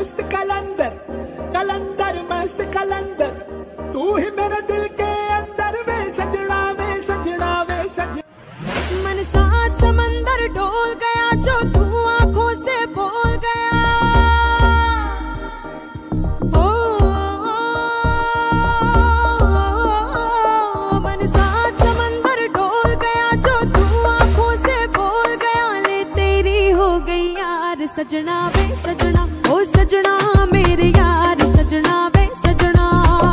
मस्त कलंदर, कलंदर मस्त कलंदर, तू ही मेरे दिल के अंदर वे सजना वे सजना वे सजना। मन साथ समंदर डोल गया जो तू आंखों से बोल गया। ओ, मन साथ समंदर डोल गया जो तू आंखों से बोल गया। ले तेरी हो गई यार सजना वे सजना, ओ सजना मेरे यार सजना वे सजना।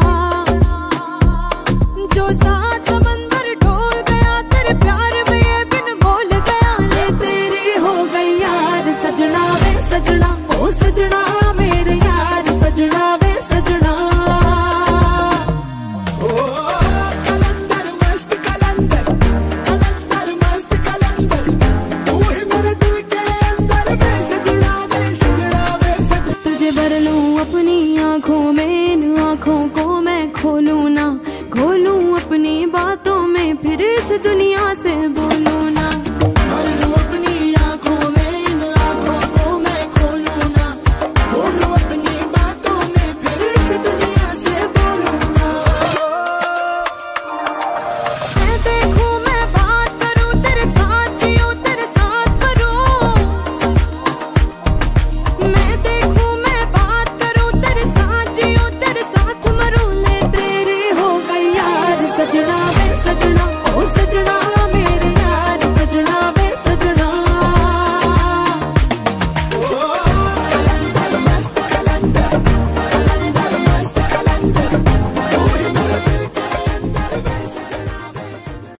जो साथ समंदर डोल गया तेरे प्यार में ये बिन बोल गया। ले तेरी हो गई यार सजना वे सजना, ओ सजना मेरे यार सजना वे सजना। ओ कलंदर मस्त कलंदर, कलंदर मस्त कलंदर, तू ही मेरे दिल के अंदर वे सजना वे सजना वे सजना। तुझे भर लूं अपनी आंखों में, इन आंखों को